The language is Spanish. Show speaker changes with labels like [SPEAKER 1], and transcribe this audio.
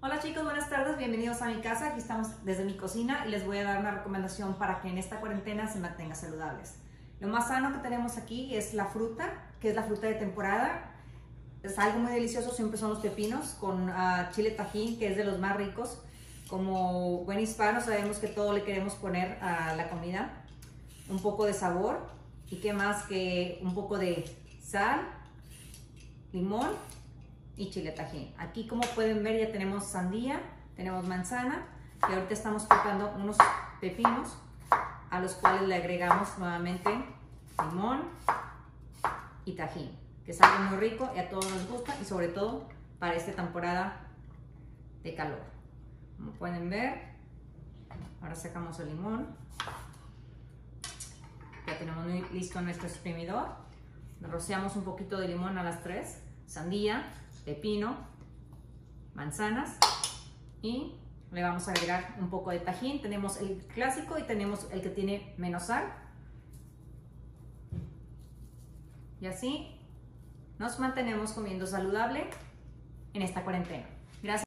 [SPEAKER 1] Hola chicos, buenas tardes, bienvenidos a mi casa. Aquí estamos desde mi cocina y les voy a dar una recomendación para que en esta cuarentena se mantengan saludables. Lo más sano que tenemos aquí es la fruta, que es la fruta de temporada. Es algo muy delicioso, siempre son los pepinos con chile tajín, que es de los más ricos. Como buen hispano sabemos que todo le queremos poner a la comida, un poco de sabor y qué más que un poco de sal, limón y chile tajín. Aquí, como pueden ver, ya tenemos sandía, tenemos manzana y ahorita estamos cortando unos pepinos a los cuales le agregamos nuevamente limón y tajín, que es algo muy rico y a todos nos gusta, y sobre todo para esta temporada de calor. Como pueden ver, ahora sacamos el limón. Ya tenemos listo nuestro exprimidor. Rociamos un poquito de limón a las 3, sandía, pepino, manzanas y le vamos a agregar un poco de tajín. Tenemos el clásico y tenemos el que tiene menos sal. Y así nos mantenemos comiendo saludable en esta cuarentena.